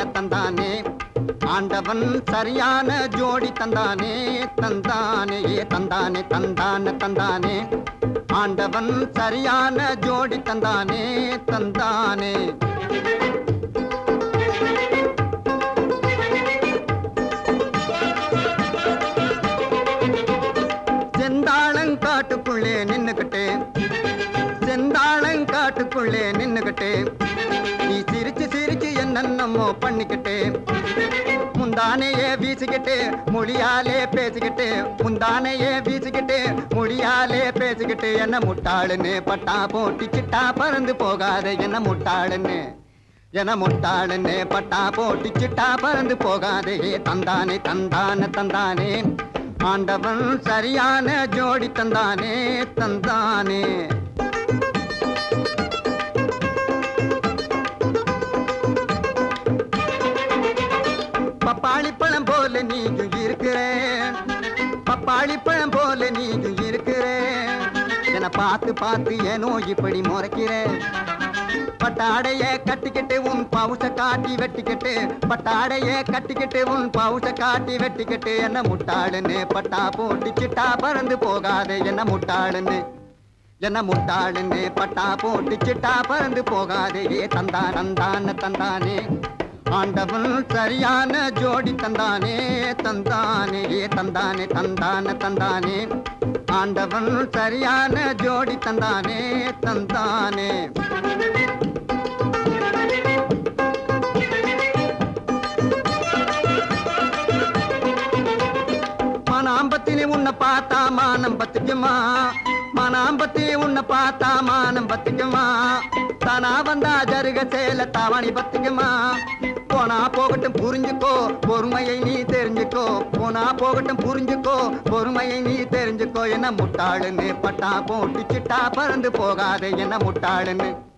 தந்தானே ஆண்டவன் சரியான ஜோடி தந்தானே தந்தானே தந்தானே தந்தான தந்தானே ஆண்டவன் சரியான ஜோடி தந்தானே தந்தானே செந்தாளங்காட்டுக்குள்ளே நின்னுகிட்டே செந்தாளங்காட்டுக்குள்ளே நின்னுகிட்டே நீ சிரிச்சு சிரிச்சு என்னென்னமோ பண்ணிக்கிட்டே முந்தானையே வீசிக்கிட்டு மொழியாலே பேசிக்கிட்டு முந்தானையே வீசிக்கிட்டு மொழியாலே பேசிக்கிட்டு என்ன முட்டாளுன்னு பட்டா போட்டி சிட்டா பறந்து போகாத என்ன முட்டாளுன்னு பட்டா போட்டி சிட்டா பறந்து போகாதே தந்தானே தந்தான தந்தானே ஆண்டவன் சரியான ஜோடி தந்தானே தந்தானே பப்பாளி பழம் போல நீயும் இருக்கிறேன் பப்பாளி பழம் போல நீயும் இருக்கிறேன் என பார்த்து பார்த்து ஏனோ இப்படி முறைக்கிறேன் பட்டாடைய கட்டிக்கிட்டு உன் பவுச காட்டி வெட்டிக்கிட்டு பட்டாடைய கட்டிக்கிட்டு உன் பவுச காட்டி வெட்டிக்கிட்டு என்ன முட்டாளுன்னு பட்டா போட்டு சிட்டா பறந்து போகாதே என்ன முட்டாளுன்னு பட்டா போட்டு சிட்டா பறந்து போகாதே தந்தான தந்தானே ஆண்டவன் சரியான ஜோடி தந்தானே தந்தானே தந்தானே தந்தான தந்தானே ஆண்டவன் சரியான ஜோடி தந்தானே தந்தானே மனாம்பத்தினே உன்னை பார்த்தா மானம் பத்துக்குமா மனாம்பத்தி உன்னை பார்த்தா மானம் பத்துக்குமா தானா வந்தா ஜருக சேல தாவணி பத்துக்குமா போனா போகட்டும் புரிஞ்சுக்கோ பொறுமையை நீ தெரிஞ்சுக்கோ போனா போகட்டும் புரிஞ்சுக்கோ பொறுமையை நீ தெரிஞ்சுக்கோ என்ன முட்டாளுன்னு பட்டா போட்டு சிட்டா பறந்து போகாதே என்ன முட்டாளுன்னு